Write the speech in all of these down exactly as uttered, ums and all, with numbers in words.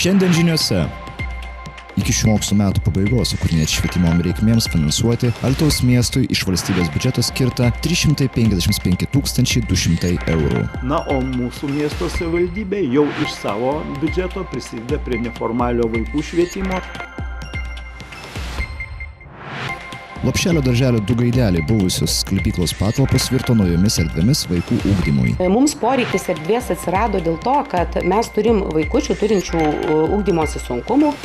Šiandien žiniose. Iki šių mokslo metų pabaigos ukrainiečių švietimo reikmėms finansuoti Alytaus miestui iš valstybės biudžeto skirta trys šimtai penkiasdešimt penki tūkstančiai du šimtai eurų. Na, o mūsų miesto savivaldybė jau iš savo biudžeto prisideda prie neformalio vaikų švietimo. Lopšelio darželio du gaideliai buvusios sklypyklos patalpos virto naujomis erdvėmis vaikų ugdymui. Mums poreikis erdvės atsirado dėl to, kad mes turim vaikučių turinčių ugdymosi sunkumų.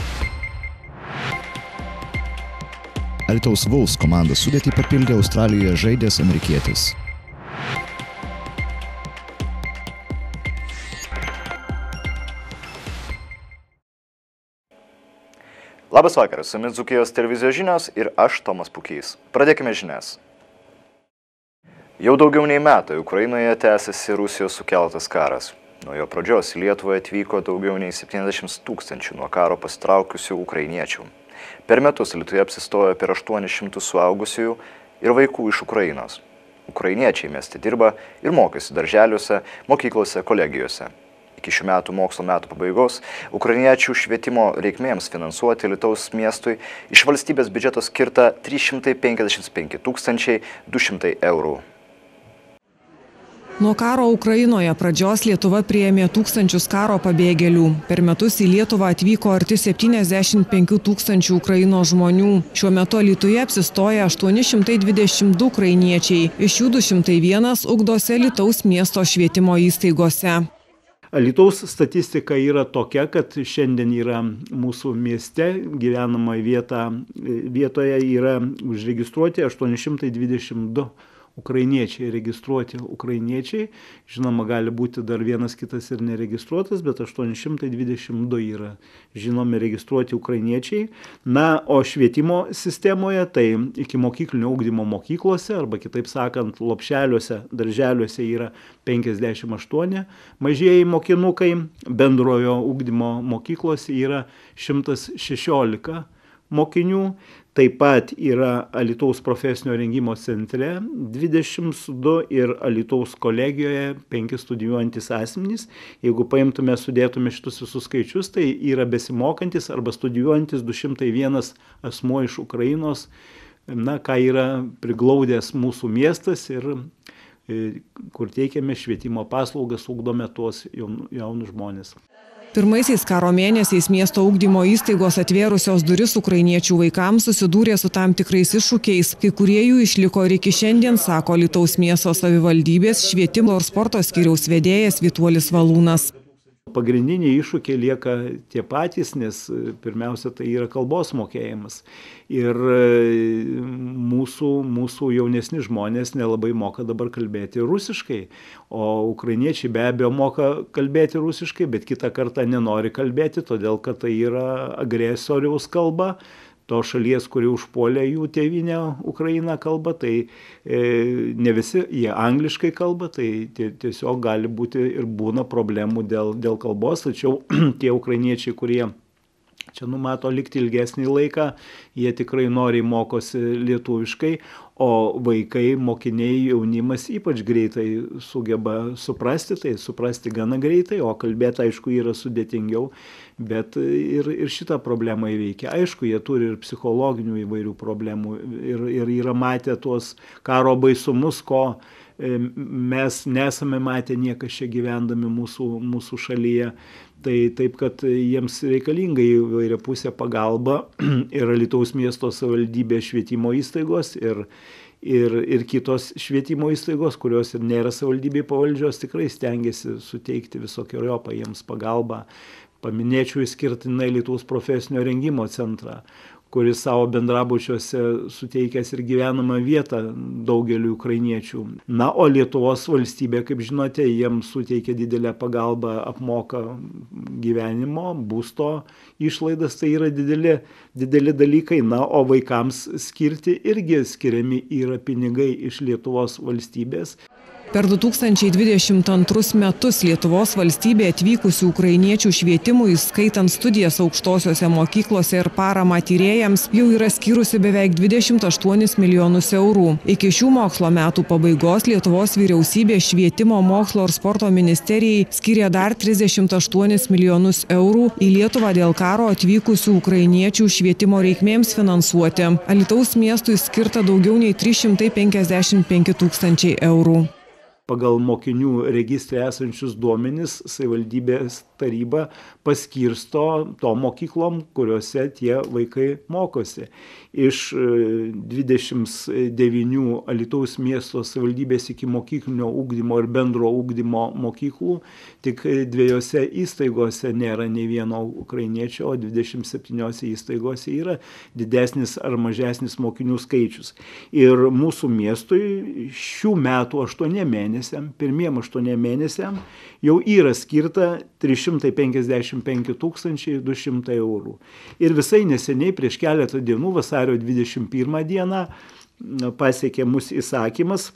Alytaus Wolves komandos sudėtį papildė Australijoje žaidęs amerikietis. Labas vakaras, su jumis Dzūkijos televizijos žinios ir aš, Tomas Pukys. Pradėkime žinias. Jau daugiau nei metai Ukrainoje tęsiasi Rusijos sukeltas karas. Nuo jo pradžios į Lietuvą atvyko daugiau nei septyniasdešimt tūkstančių nuo karo pasitraukusių ukrainiečių. Per metus Alytuje apsistojo per aštuonis šimtus suaugusiųjų ir vaikų iš Ukrainos. Ukrainiečiai mieste dirba ir mokosi darželiuose, mokyklose, kolegijose. Iki šių metų mokslo metų pabaigos ukrainiečių švietimo reikmėms finansuoti Alytaus miestui iš valstybės biudžeto skirta trys šimtai penkiasdešimt penki tūkstančiai du šimtai eurų. Nuo karo Ukrainoje pradžios Lietuva priėmė tūkstančius karo pabėgėlių. Per metus į Lietuvą atvyko arti septyniasdešimt penkių tūkstančių Ukrainos žmonių. Šiuo metu Alytuje apsistoja aštuoni šimtai dvidešimt du ukrainiečiai. Iš jų du šimtai vienas ugdosi Alytaus miesto švietimo įstaigose. Alytaus statistika yra tokia, kad šiandien yra mūsų mieste gyvenama vieta, vietoje yra užregistruoti aštuoni šimtai dvidešimt du ukrainiečiai, registruoti ukrainiečiai. Žinoma, gali būti dar vienas kitas ir neregistruotas, bet aštuoni šimtai dvidešimt du yra žinomi registruoti ukrainiečiai. Na, o švietimo sistemoje, tai iki mokyklinio ugdymo mokyklose, arba kitaip sakant, lopšeliuose, darželiuose yra penkiasdešimt aštuoni mažieji mokinukai, bendrojo ugdymo mokyklose yra šimtas šešiolika mokinių. Taip pat yra Alytaus profesinio rengimo centre dvidešimt du ir Alytaus kolegijoje penki studijuojantis asmenys. Jeigu paimtume, sudėtume šitus visus skaičius, tai yra besimokantis arba studijuojantis du šimtai vienas asmuo iš Ukrainos, na, ką yra priglaudęs mūsų miestas ir kur teikiame švietimo paslaugas, ugdome tuos jaunus žmonės. Pirmaisiais karo mėnesiais miesto ugdymo įstaigos atvėrusios duris ukrainiečių vaikams susidūrė su tam tikrais iššūkiais. Kai kurie jų išliko ir iki šiandien, sako Alytaus miesto savivaldybės švietimo ir sporto skyriaus vedėjas Vytuolis Valūnas. Pagrindiniai iššūkiai lieka tie patys, nes pirmiausia tai yra kalbos mokėjimas. Ir mūsų, mūsų jaunesni žmonės nelabai moka dabar kalbėti rusiškai, o ukrainiečiai be abejo moka kalbėti rusiškai, bet kitą kartą nenori kalbėti, todėl kad tai yra agresoriaus kalba. To šalies, kuri užpuolė jų tėvynę Ukrainą kalbą, tai e, ne visi jie angliškai kalba, tai tiesiog gali būti ir būna problemų dėl, dėl kalbos, tačiau tie ukrainiečiai, kurie čia numato likti ilgesnį laiką, jie tikrai noriai mokosi lietuviškai, o vaikai, mokiniai, jaunimas ypač greitai sugeba suprasti, tai suprasti gana greitai, o kalbėti, aišku, yra sudėtingiau, bet ir, ir šitą problemą įveikia. Aišku, jie turi ir psichologinių įvairių problemų ir, ir yra matę tuos karo baisumus, ko mes nesame matę niekas čia gyvendami mūsų, mūsų šalyje. Tai taip, kad jiems reikalinga įvairiapusė pagalba ir Alytaus miesto savivaldybės švietimo įstaigos ir, ir, ir kitos švietimo įstaigos, kurios ir nėra savivaldybei pavaldžios, tikrai stengiasi suteikti visokiojopą jiems pagalbą. Paminėčiau išskirtinai Alytaus profesinio rengimo centrą, kuris savo bendrabučiuose suteikęs ir gyvenamą vietą daugeliu ukrainiečių. Na, o Lietuvos valstybė, kaip žinote, jiems suteikia didelę pagalbą, apmoka gyvenimo, būsto išlaidas, tai yra dideli, dideli dalykai. Na, o vaikams skirti irgi skiriami yra pinigai iš Lietuvos valstybės. Per du tūkstančiai dvidešimt antrus metus Lietuvos valstybė atvykusių ukrainiečių švietimui, skaitant studijas aukštosiose mokyklose ir paramą tyrėjams, jau yra skyrusi beveik dvidešimt aštuonis milijonus eurų. Iki šių mokslo metų pabaigos Lietuvos vyriausybė švietimo, mokslo ir sporto ministerijai skyrė dar trisdešimt aštuonis milijonus eurų į Lietuvą dėl karo atvykusių ukrainiečių švietimo reikmėms finansuoti. Alytaus miestui skirta daugiau nei trys šimtai penkiasdešimt penki tūkstančiai eurų. Pagal mokinių registre esančius duomenis savivaldybės taryba paskirsto tom mokyklom, kuriuose tie vaikai mokosi. Iš dvidešimt devynių Alytaus miesto savivaldybės ikimokyklinio ugdymo ir bendro ugdymo mokyklų tik dviejose įstaigose nėra nei vieno ukrainiečio, o dvidešimt septyniose įstaigose yra didesnis ar mažesnis mokinių skaičius. Ir mūsų miestui šių metų aštuoniem mėnesiam, pirmiem aštuoniem mėnesiam jau yra skirta trys šimtai penkiasdešimt penki tūkstančiai du šimtai eurų. Ir visai neseniai prieš keletą dienų, vasario dvidešimt pirmą dieną, pasiekė mus įsakymas,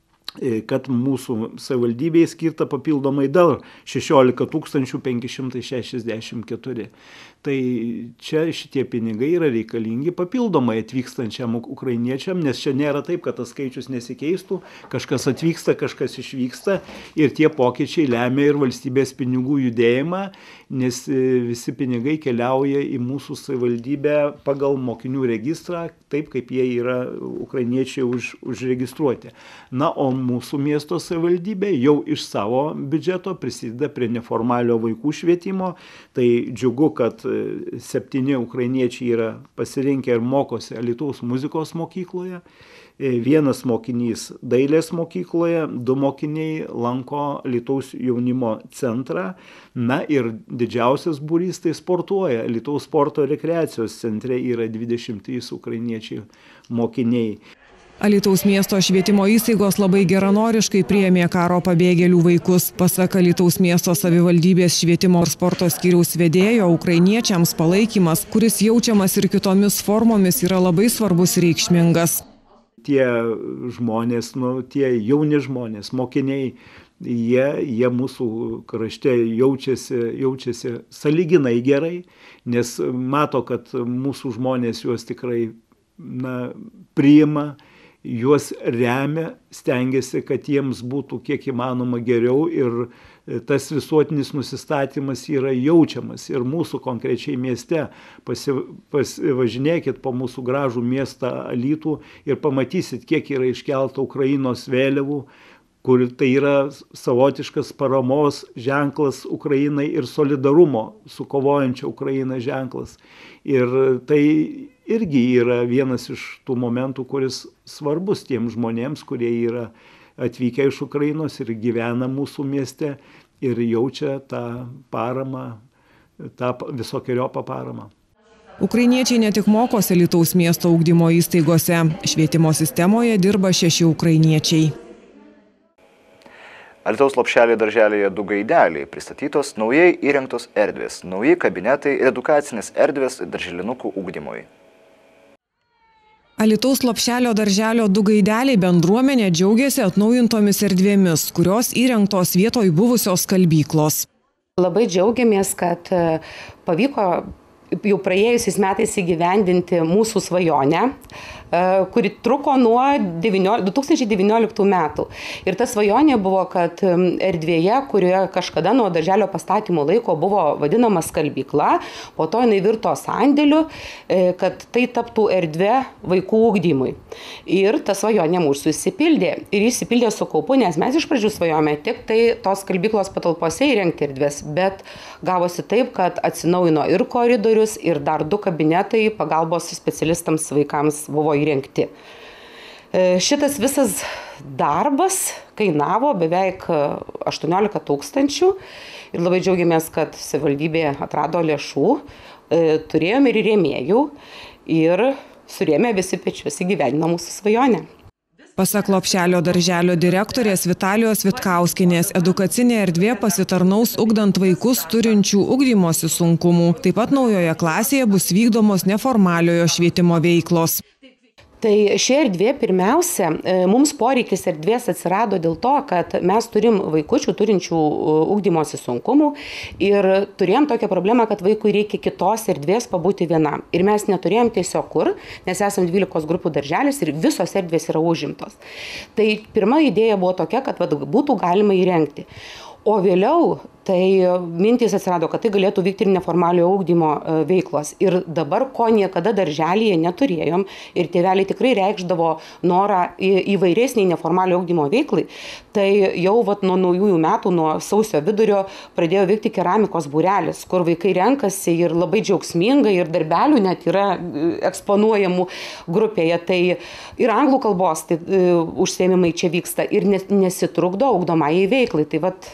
kad mūsų savivaldybėje skirta papildomai dar šešiolika tūkstančių penki šimtai šešiasdešimt keturi. Tai čia šitie pinigai yra reikalingi papildomai atvykstančiam ukrainiečiam, nes čia nėra taip, kad tas skaičius nesikeistų, kažkas atvyksta, kažkas išvyksta ir tie pokyčiai lemia ir valstybės pinigų judėjimą, nes visi pinigai keliauja į mūsų savivaldybę pagal mokinių registrą, taip kaip jie yra ukrainiečiai už, užregistruoti. Na, o mūsų miesto savivaldybė jau iš savo biudžeto prisideda prie neformalio vaikų švietimo. Tai džiugu, kad septyni ukrainiečiai yra pasirinkę ir mokosi Alytaus muzikos mokykloje. Vienas mokinys dailės mokykloje, du mokiniai lanko Alytaus jaunimo centrą. Na ir didžiausias būrys tai sportuoja. Alytaus sporto rekreacijos centre yra dvidešimt trys ukrainiečiai mokiniai. Alytaus miesto švietimo įstaigos labai geranoriškai priėmė karo pabėgėlių vaikus. Pasak Alytaus miesto savivaldybės švietimo ir sporto skyriaus vedėjo, ukrainiečiams palaikymas, kuris jaučiamas ir kitomis formomis, yra labai svarbus ir reikšmingas. Tie žmonės, nu, tie jauni žmonės, mokiniai, jie, jie mūsų krašte jaučiasi, jaučiasi sąlyginai gerai, nes mato, kad mūsų žmonės juos tikrai na, priima, juos remia, stengiasi, kad jiems būtų kiek įmanoma geriau ir tas visuotinis nusistatymas yra jaučiamas. Ir mūsų konkrečiai mieste pasivažinėkit po mūsų gražų miestą Alytų ir pamatysit, kiek yra iškelta Ukrainos vėliavų, kur tai yra savotiškas paramos ženklas Ukrainai ir solidarumo su kovojančia Ukraina ženklas. Ir tai irgi yra vienas iš tų momentų, kuris svarbus tiems žmonėms, kurie yra atvykę iš Ukrainos ir gyvena mūsų mieste ir jaučia tą paramą, tą visokiojopą paramą. Ukrainiečiai ne tik mokosi Alytaus miesto ugdymo įstaigose. Švietimo sistemoje dirba šeši ukrainiečiai. Alytaus lopšelėje darželėje du gaideliai pristatytos naujai įrengtos erdvės, nauji kabinetai ir edukacinės erdvės darželinukų ugdymui. Alytaus lopšelio darželio du gaideliai bendruomenė džiaugiasi atnaujintomis erdvėmis, kurios įrengtos vietoj buvusios skalbyklos. Labai džiaugiamės, kad pavyko jau praėjusiais metais įgyvendinti mūsų svajonę, kuri truko nuo du tūkstančiai devynioliktų metų. Ir ta svajonė buvo, kad erdvėje, kurioje kažkada nuo darželio pastatymo laiko buvo vadinama skalbykla, po to jinai virto sandėliu, kad tai taptų erdvė vaikų ugdymui. Ir ta svajonė mūsų įsipildė. Ir įsipildė su kaupu, nes mes iš pradžių svajome tik tai tos skalbyklos patalpose įrengti erdvės, bet gavosi taip, kad atsinaujino ir koridorius, ir dar du kabinetai pagalbos specialistams vaikams buvo įrengti. Šitas visas darbas kainavo beveik aštuoniolika tūkstančių ir labai džiaugiamės, kad savivaldybė atrado lėšų, turėjome ir rėmėjų ir surėmė visi pečius įgyvendino mūsų svajonę. Pasak lopšelio darželio direktorės Vitalijos Vitkauskienės, edukacinė erdvė pasitarnaus ugdant vaikus turinčių ugdymosi sunkumų. Taip pat naujoje klasėje bus vykdomos neformaliojo švietimo veiklos. Tai ši erdvė pirmiausia, mums poreikis erdvės atsirado dėl to, kad mes turim vaikučių turinčių ugdymosi sunkumų ir turėjom tokią problemą, kad vaikui reikia kitos erdvės pabūti vienam. Ir mes neturėjom tiesiog kur, nes esam dvylikos grupių darželis ir visos erdvės yra užimtos. Tai pirma idėja buvo tokia, kad vat, būtų galima įrengti. O vėliau tai mintys atsirado, kad tai galėtų vykti ir neformaliojo ugdymo veiklos. Ir dabar, ko niekada darželyje neturėjom, ir tėveliai tikrai reikšdavo norą įvairesnį neformaliojo ugdymo veiklai, tai jau vat, nuo naujųjų metų, nuo sausio vidurio pradėjo vykti keramikos būrelis, kur vaikai renkasi ir labai džiaugsmingai, ir darbelių net yra eksponuojamų grupėje. Tai ir anglų kalbos tai, užsiėmimai čia vyksta ir nesitrukdo ugdomajai veiklai. Tai vat,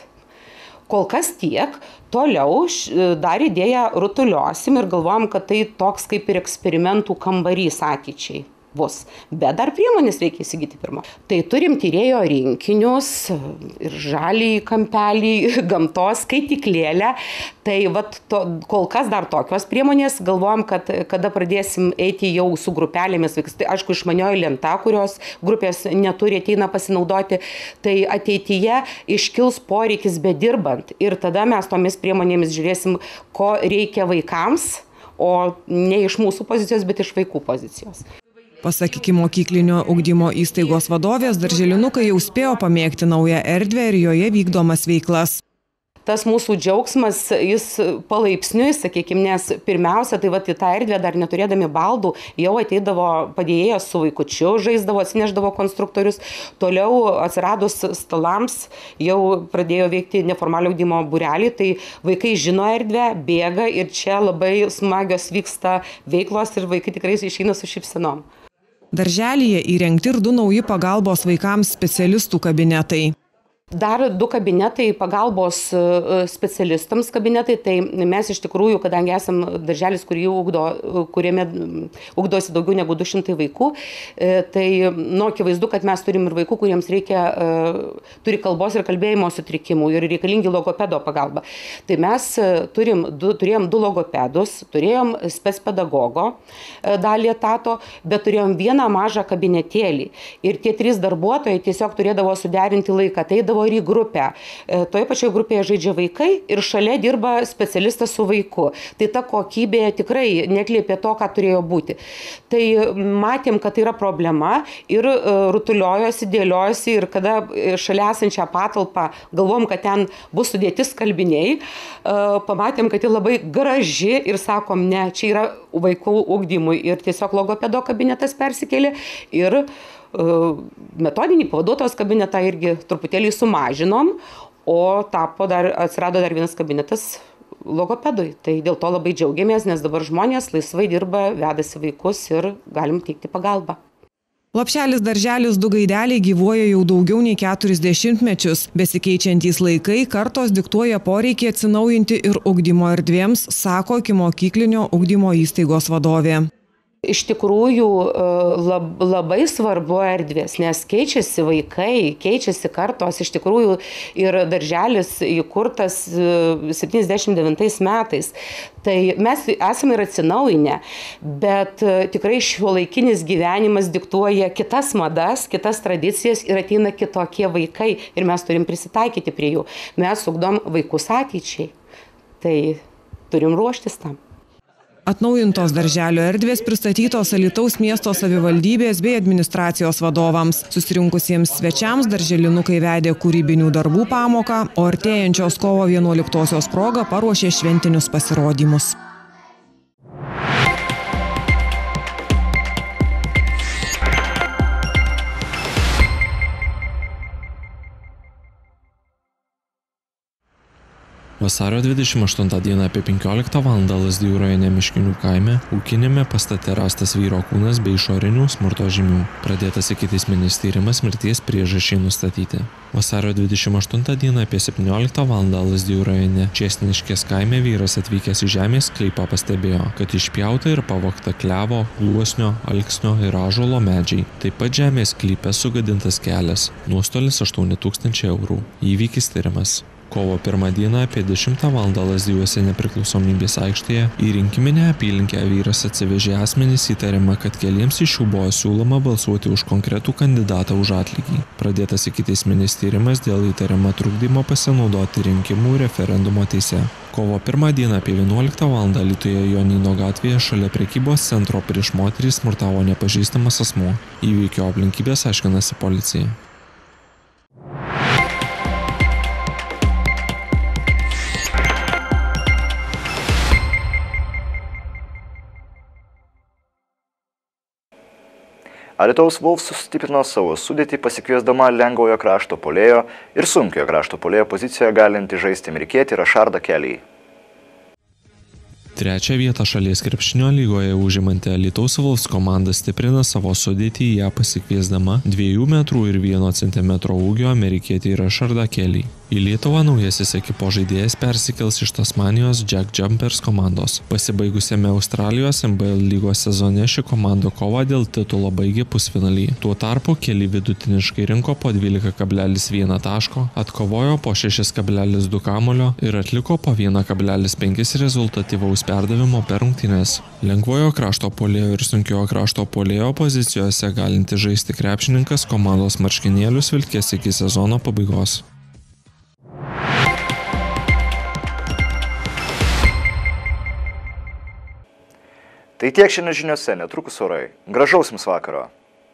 kol kas tiek, toliau dar idėją rutuliosim ir galvojam, kad tai toks kaip ir eksperimentų kambarys ateičiai bus. Bet dar priemonės reikia įsigyti pirmą. Tai turim tyrėjo rinkinius, ir žalį kampelį, gamtos skaityklėlę. Tai vat, to, kol kas dar tokios priemonės. Galvojam, kad kada pradėsim eiti jau su grupelėmis, tai aišku, išmanioji lenta, kurios grupės neturi, ateina pasinaudoti, tai ateityje iškils poreikis bedirbant. Ir tada mes tomis priemonėmis žiūrėsim, ko reikia vaikams, o ne iš mūsų pozicijos, bet iš vaikų pozicijos. Pasak ikimokyklinio ugdymo įstaigos vadovės, darželinukai jau spėjo pamėgti naują erdvę ir joje vykdomas veiklas. Tas mūsų džiaugsmas, jis palaipsniui, sakykime, nes pirmiausia, tai vat, į tą erdvę dar neturėdami baldų, jau ateidavo padėjėjas su vaikučiu, žaisdavo, atsineždavo konstruktorius, toliau atsiradus stalams jau pradėjo veikti neformalio ugdymo būrelį, tai vaikai žino erdvę, bėga ir čia labai smagios vyksta veiklos ir vaikai tikrai išeina su šypsenom. Darželyje įrengti ir du nauji pagalbos vaikams specialistų kabinetai. Dar du kabinetai pagalbos specialistams kabinetai, tai mes iš tikrųjų, kadangi esam darželis, kurį ugdo, kuriame ugdosi daugiau negu du šimtai vaikų, tai nu, akivaizdu, kad mes turim ir vaikų, kuriems reikia, turi kalbos ir kalbėjimo sutrikimų ir reikalingi logopedo pagalba. Tai mes turim, du, turėjom du logopedus, turėjom specpedagogo dalį etato, bet turėjom vieną mažą kabinetėlį. Ir tie trys darbuotojai tiesiog turėdavo suderinti laiką. Tai ir į grupę. Toje pačioje grupėje žaidžia vaikai ir šalia dirba specialistas su vaiku. Tai ta kokybė tikrai neatliepė to, ką turėjo būti. Tai matėm, kad tai yra problema ir rutuliojosi, dėliojosi ir kada šalia esančią patalpą galvom, kad ten bus sudėti skalbiniai, pamatėm, kad ji labai graži ir sakom, ne, čia yra vaikų ugdymui ir tiesiog logopedo kabinetas persikėlė ir metodinį pavaduotojos kabinetą irgi truputėlį sumažinom, o tapo dar, atsirado dar vienas kabinetas logopedui. Tai dėl to labai džiaugiamės, nes dabar žmonės laisvai dirba, vedasi vaikus ir galim teikti pagalbą. Lopšelis darželis Du gaideliai gyvuoja jau daugiau nei keturis dešimtmečius. Besikeičiantys laikai, kartos diktuoja poreikį atsinaujinti ir ugdymo erdvėms, sako ikimokyklinio ugdymo įstaigos vadovė. Iš tikrųjų lab, labai svarbu erdvės, nes keičiasi vaikai, keičiasi kartos, iš tikrųjų ir darželis įkurtas septyniasdešimt devintais metais. Tai mes esame ir atsinaujinę, bet tikrai šiuolaikinis gyvenimas diktuoja kitas madas, kitas tradicijas ir ateina kitokie vaikai ir mes turim prisitaikyti prie jų. Mes ugdom vaikus ateičiai, tai turim ruoštis tam. Atnaujintos darželio erdvės pristatytos Alytaus miesto savivaldybės bei administracijos vadovams. Susirinkusiems svečiams darželinukai vedė kūrybinių darbų pamoką, o artėjančios kovo vienuoliktosios proga paruošė šventinius pasirodymus. Vasario dvidešimt aštuntą dieną apie penkioliktą valandą Lazdijų rajone Miškinių kaime ūkinėme pastate rastas vyro kūnas bei išorinių smurto žymių. Pradėtas ikiteisminis tyrimas mirties priežasčiai nustatyti. Vasario dvidešimt aštuntą dieną apie septynioliktą valandą Lazdijų rajone Čėsniškės kaime vyras atvykęs į žemės sklypą pastebėjo, kad išpjauta ir pavogta klevo, gluosnio, alksnio ir ąžuolo medžiai. Taip pat žemės sklype sugadintas kelias. Nuostolis aštuoni tūkstančiai eurų. Įvykis tyrimas. Kovo pirmą dieną apie dešimtą valandą Lazdijuose Nepriklausomybės aikštėje į rinkiminę apylinkę vyras atsivežė asmenys įtariama, kad keliems iš jų buvo siūloma balsuoti už konkretų kandidatą už atlygį. Pradėtas ikiteisminis tyrimas dėl įtariamą trukdymo pasinaudoti rinkimų referendumo teise. Kovo pirmą dieną apie vienuoliktą valandą Alytuje Jonyno gatvėje šalia prekybos centro prieš moterį smurtavo nepažįstamas asmuo. Įvykio aplinkybės aiškinasi policija. Alytaus Wolf sustiprino savo sudėtį pasikviesdama lengvojo krašto puolėjo ir sunkiojo krašto puolėjo pozicijoje galinti žaisti amerikietį Rashard Kelly. Trečią vietą šalies krepšinio lygoje užimanti Alytaus Wolves komanda stiprina savo sudėtį ją pasikviesdama dviejų metrų ir vieno centimetro ūgio amerikietį Rashardą Kelly. Į Lietuvą naujasis ekipos žaidėjas persikels iš Tasmanijos Jack Jumpers komandos. Pasibaigusiame Australijos N B L lygos sezone ši komanda kovą dėl titulo baigė pusfinalį. Tuo tarpu Kelly vidutiniškai rinko po dvylika kablelis vieną taško, atkovojo po šešis kablelis du kamulio ir atliko po vieną kablelis penkis rezultatyvaus perdavimo per rungtynes. Lengvojo krašto puolėjo ir sunkiojo krašto puolėjo pozicijose galinti žaisti krepšininkas komandos marškinėlius vilkės iki sezono pabaigos. Tai tiek šiandien žiniose, netrukus orai. Gražaus jums vakaro.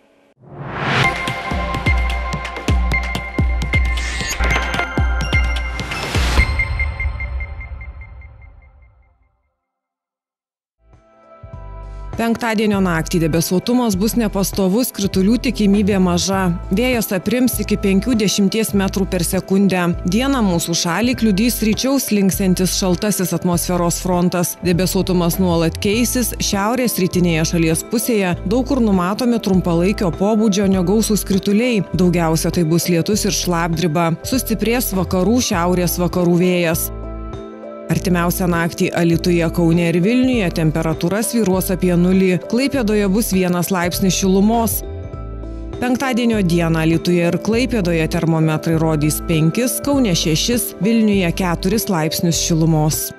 Penktadienio naktį debesuotumas bus nepastovus, kritulių tikimybė maža. Vėjas aprims iki penkių dešimties metrų per sekundę. Dieną mūsų šalį kliudys ryčiau slinksantis šaltasis atmosferos frontas. Debesuotumas nuolat keisis, šiaurės rytinėje šalies pusėje daug kur numatomi trumpalaikio pobūdžio negausūs krituliai. Daugiausia tai bus lietus ir šlapdriba. Sustiprės vakarų šiaurės vakarų vėjas. Artimiausią naktį Alytuje, Kaune ir Vilniuje temperatūra svyruos apie nulį, Klaipėdoje bus vienas laipsnis šilumos. Penktadienio dieną Alytuje ir Klaipėdoje termometrai rodys penkis, Kaune šešis, Vilniuje keturis laipsnius šilumos.